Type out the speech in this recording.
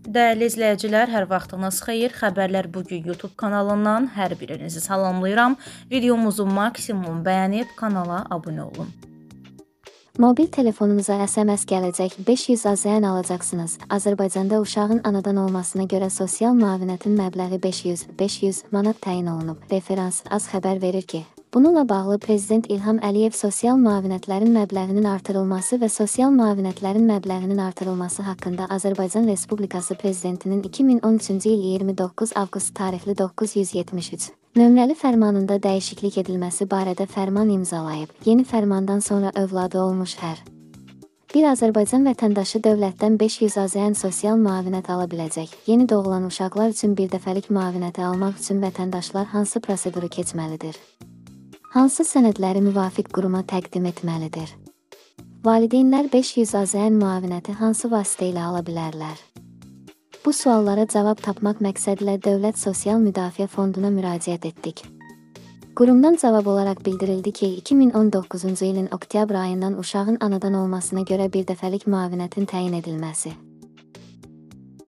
Dəyərli izləyicilər, hər vaxtınız xeyir. Xəbərlər bugün YouTube kanalından hər birinizi salamlayıram. Videomuzu maksimum bəyənib kanala abunə olun. Mobil telefonunuza SMS gələcək, 500 AZN alacaqsınız. Azərbaycanda uşağın anadan olmasına görə sosial müavinətin məbləği 500 manat təyin olunub. Referans AZ xəbər verir ki, bununla bağlı Prezident İlham Əliyev sosial müavinətlərin məbləğinin artırılması və sosial müavinətlərin məbləğinin artırılması haqqında Azərbaycan Respublikası Prezidentinin 2013-cü il 29 avqust tarixli 973 nömrəli fərmanında dəyişiklik edilməsi barədə fərman imzalayıb. Yeni fərmandan sonra övladı olmuş hər bir Azərbaycan vətəndaşı dövlətdən 500 AZN sosial müavinət ala biləcək. Yeni doğulan uşaqlar üçün birdəfəlik müavinəti almaq üçün vətəndaşlar hansı proseduru keçməlidir? Hansı sənədləri müvafiq quruma təqdim etməlidir? Valideynlər 500 AZN müavinəti hansı vasitə ilə ala bilərlər? Bu suallara cavab tapmaq məqsədilə Dövlət Sosial Müdafiə Fonduna müraciət etdik. Qurumdan cavab olaraq bildirildi ki, 2019-cu ilin oktyabr ayından uşağın anadan olmasına görə birdəfəlik müavinətin təyin edilməsi